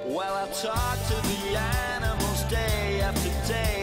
Well, I talk to the animals day after day.